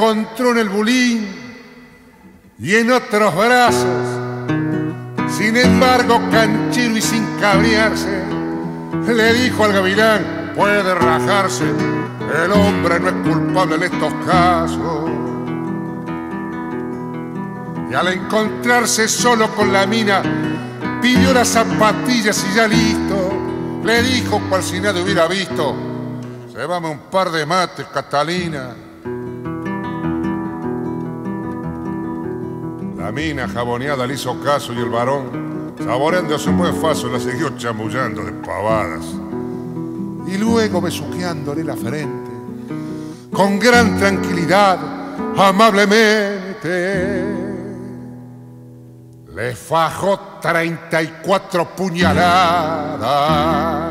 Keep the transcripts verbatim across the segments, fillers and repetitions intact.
encontró en el bulín y en otros brazos. Sin embargo, canchero y sin cabrearse, le dijo al gavilán: puede rajarse, el hombre no es culpable en estos casos. Y al encontrarse solo con la mina, pidió las zapatillas y ya listo, le dijo cual si nadie hubiera visto: llévame un par de mates, Catalina. La mina jaboneada le hizo caso y el varón, saboreando su buen faso, la siguió chamullando de pavadas. Y luego besuqueándole la frente, con gran tranquilidad, amablemente, le fajó treinta y cuatro puñaladas.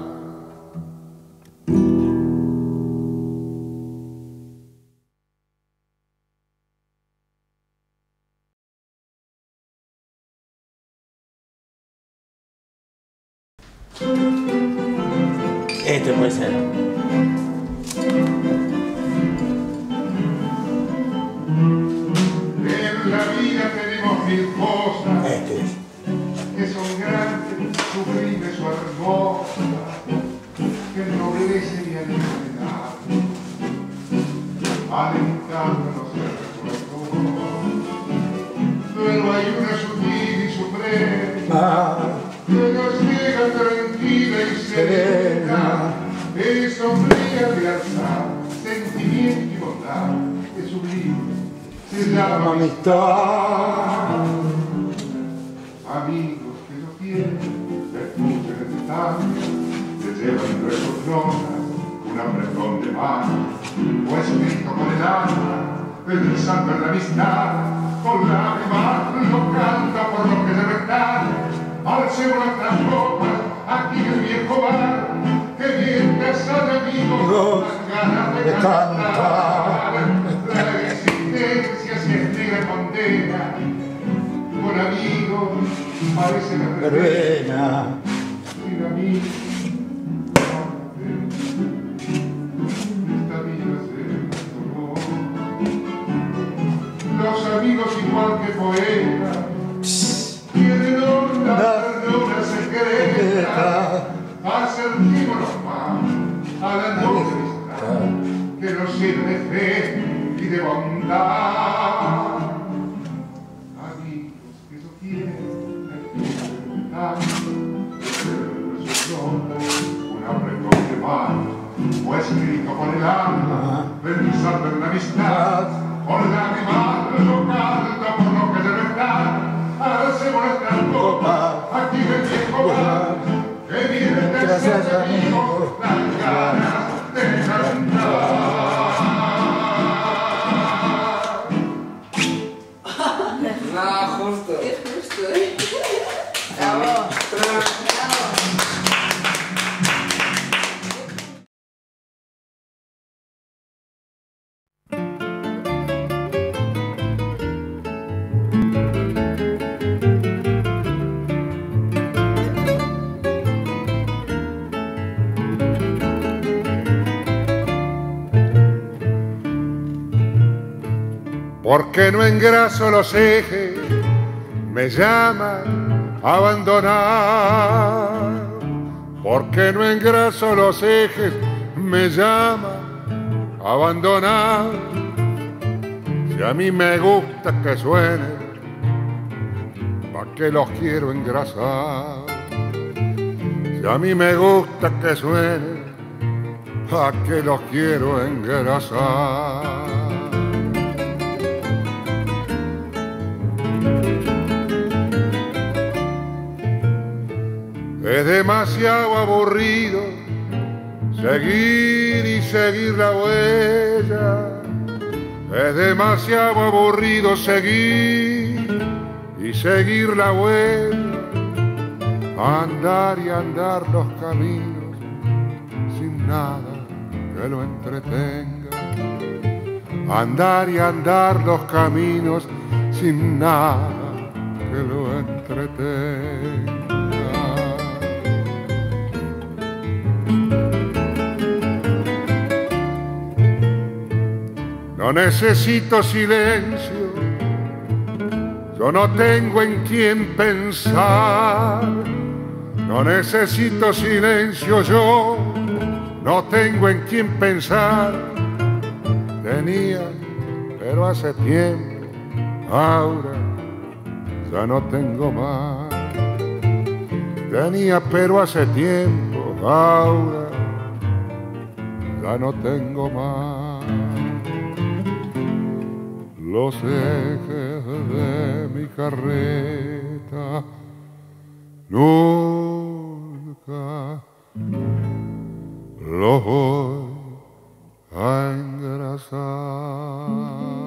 Este puede ser. En la vida tenemos mil cosas Este es. que son grandes, sublimes o hermosas, que ennoblecen y alimentan, alentando los recuerdos. Pero hay una sutil y suprema que nos llega tranquila y serena, es sombría de alzar, sentimiento y bondad, es sublime, se llama amistad. Amigos que lo quieren, te escuchan en distancia, te llevan entre sus notas un apretón de mano, o escrito con el alma, pensando en la amistad, con lágrimas lo canta por lo que debe estar. Alcemos nuestras copas aquí en el viejo bar, que mientras hay amigos dan ganas de cantar. La existencia se negra condena, con amigos parece la verbena, sin amigos esta vida se tomó. Los amigos igual que poetas tienen onda, ternura secreta, acerquémonos más a la noble amistad que nos sirve de fe y de bondad. Amigos que lo quieren, un apretón de mano, o escrito con el alma, pensando en la amistad, con lágrimas lo canta por lo que debe estar. Hacemos nuestras copas aquí en el viejo bar, que viene de ser amigos, las ganas de cantar. No, justo. Es justo, ¿eh? Bravo. Bravo. Porque no engraso los ejes, me llaman a abandonar. Porque no engraso los ejes, me llaman a abandonar. Si a mí me gusta que suene, ¿pa' qué los quiero engrasar? Si a mí me gusta que suene, ¿pa' qué los quiero engrasar? Es demasiado aburrido seguir y seguir la huella. Es demasiado aburrido seguir y seguir la huella. Andar y andar los caminos sin nada que lo entretenga. Andar y andar los caminos sin nada que lo entretenga. No necesito silencio, yo no tengo en quién pensar. No necesito silencio, yo no tengo en quién pensar. Tenía, pero hace tiempo, ahora ya no tengo más. Tenía, pero hace tiempo, ahora ya no tengo más. Los ejes de mi carreta nunca los voy a engrasar.